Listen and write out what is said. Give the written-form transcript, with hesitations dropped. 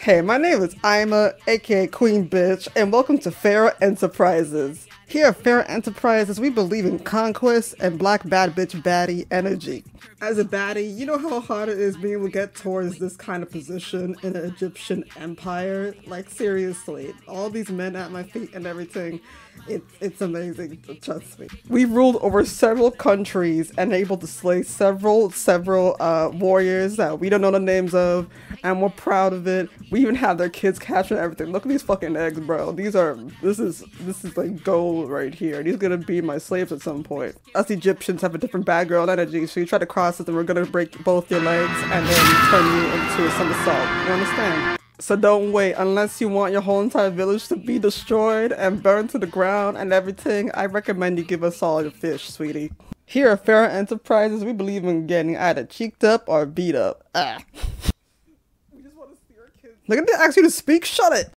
Hey, my name is Ima, aka Queen Bitch, and welcome to Pharoah Enterprises. Here at Pharoah Enterprises, we believe in conquest and black bad bitch baddie energy. As a baddie, you know how hard it is being able to get towards this kind of position in the Egyptian empire? Like, seriously, all these men at my feet and everything, it's amazing, trust me. We've ruled over several countries and able to slay several warriors that we don't know the names of, and we're proud of it. We even have their kids captured and everything. Look at these fucking eggs, bro. This is like gold right here. These are gonna be my slaves at some point. Us Egyptians have a different bad girl energy, so you try to cross it and we're gonna break both your legs and then turn you into a somersault. You understand? So don't wait. Unless you want your whole entire village to be destroyed and burned to the ground and everything, I recommend you give us all your fish, sweetie. Here at Pharoah Enterprises, we believe in getting either cheeked up or beat up. We just want to see our kids. Look at they ask you to speak. Shut it.